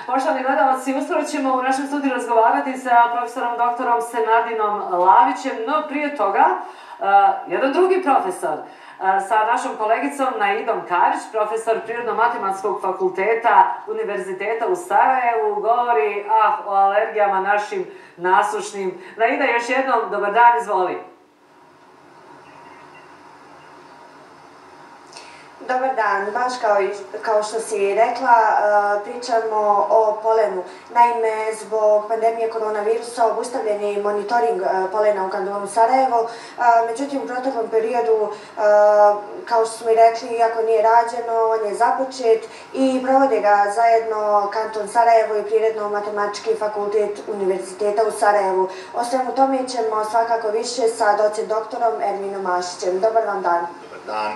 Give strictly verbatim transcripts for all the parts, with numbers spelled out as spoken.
Poštovani gledalci, uskoro ćemo u našem studiju razgovarati sa profesorom doktorom Senadinom Lavićem, no prije toga jedan drugi profesor sa našom kolegicom Naidom Karić, profesor Prirodno-matematikskog fakulteta Univerziteta u Sarajevu, govori ah, o alergijama našim nasušnim. Naida, još jednom, dobar dan, izvoli. Dobar dan, baš kao, i, kao što si rekla, pričamo o polenu. Naime, zbog pandemije koronavirusa obustavljen je monitoring polena u kantonu Sarajevo, međutim u proteklom periodu, kao što smo i rekli, iako nije rađeno, on je započet i provode ga zajedno kanton Sarajevo i Prirodno-matematički fakultet Univerziteta u Sarajevu. O svemu tome ćemo svakako više sa docent doktorom Erminom Mašićem. Dobar vam dan. Dobar dan.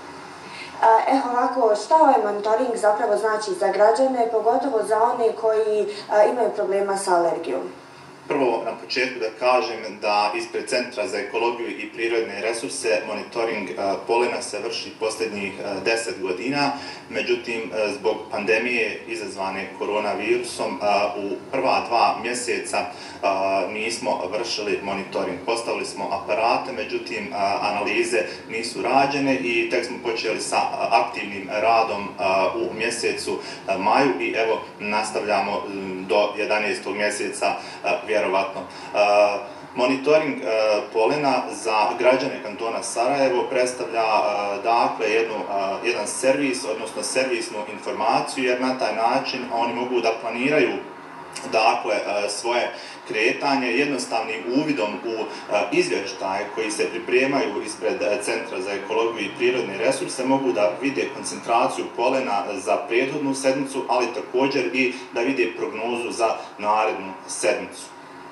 Evo ovako, šta ovaj monitoring zapravo znači za građane, pogotovo za one koji imaju problema sa alergijom? Prvo, na početku da kažem da ispred Centra za ekologiju i prirodne resurse monitoring polena se vrši posljednjih deset godina, međutim, zbog pandemije izazvane koronavirusom, u prva dva mjeseca nismo vršili monitoring. Postavili smo aparate, međutim, analize nisu rađene i tek smo počeli sa aktivnim radom u mjesecu maju i evo nastavljamo do jedanaestog mjeseca vjerovatno. Monitoring polena za građane kantona Sarajevo predstavlja dakle jednu, jedan servis, odnosno servisnu informaciju, jer na taj način oni mogu da planiraju dakle svoje kretanje jednostavnim uvidom u izvještaje koji se pripremaju ispred Centra za ekologiju i prirodne resurse, mogu da vide koncentraciju polena za prethodnu sedmicu, ali također i da vide prognozu za narednu sedmicu.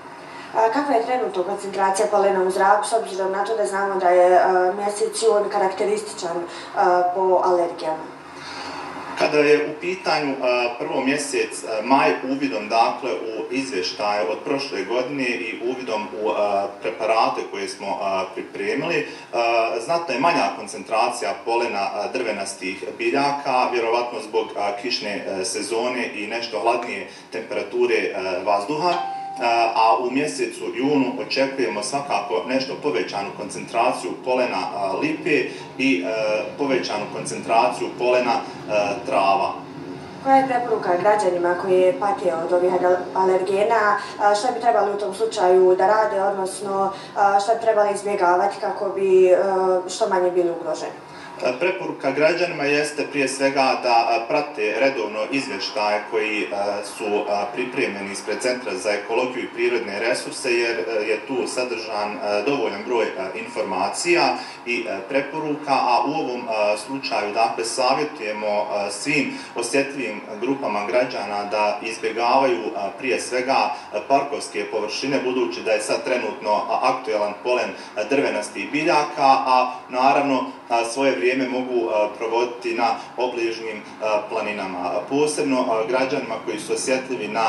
Kakva je trenutno koncentracija polena u zraku, s obzirom na to da znamo da je mjesec jun karakterističan po alergijama? Kada je u pitanju prvo mjesec maj uvidom dakle u izvještaje od prošle godine i uvidom u preparate koje smo pripremili, znatno je manja koncentracija polena drvenastih biljaka, vjerovatno zbog kišne sezone i nešto hladnije temperature vazduha. A u mjesecu junu očekujemo svakako nešto povećanu koncentraciju polena lipe i povećanu koncentraciju polena trava. Koja je preporuka građanima koji pate od ovih alergena, šta bi trebali u tom slučaju da rade, odnosno šta bi trebali izbjegavati kako bi što manje bili ugroženi? Preporuka građanima jeste prije svega da prate redovno izvještaje koji su pripremljeni ispred Centra za ekologiju i prirodne resurse, jer je tu sadržan dovoljan broj informacija i preporuka, a u ovom slučaju dakle savjetujemo svim osjetljivim grupama građana da izbjegavaju prije svega parkovske površine, budući da je sad trenutno aktualan polen drvenastih biljaka, a naravno svoje vrijeme mogu provoditi na obližnjim planinama. Posebno građanima koji su osjetljivi na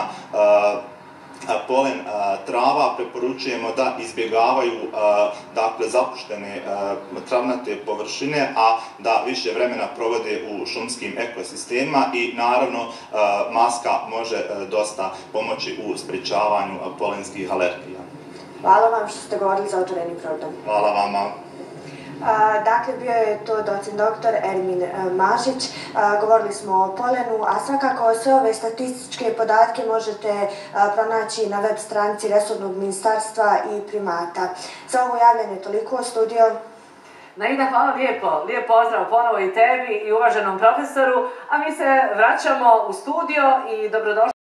polen trava preporučujemo da izbjegavaju dakle zapuštene travnate površine, a da više vremena provode u šumskim ekosistemima i naravno maska može dosta pomoći u sprječavanju polenskih alergija. Hvala vam što ste govorili za otvoreni program. Hvala vama. Dakle, bio je to docent doktor Ermin Mašić, govorili smo o polenu, a svakako sve ove statističke podatke možete pronaći na web stranici Resornog ministarstva i primata. Za ovo javljanje toliko, studio. Naida, hvala lijepo. Lijep pozdrav ponovo i tebi i uvaženom profesoru, a mi se vraćamo u studio i dobrodošli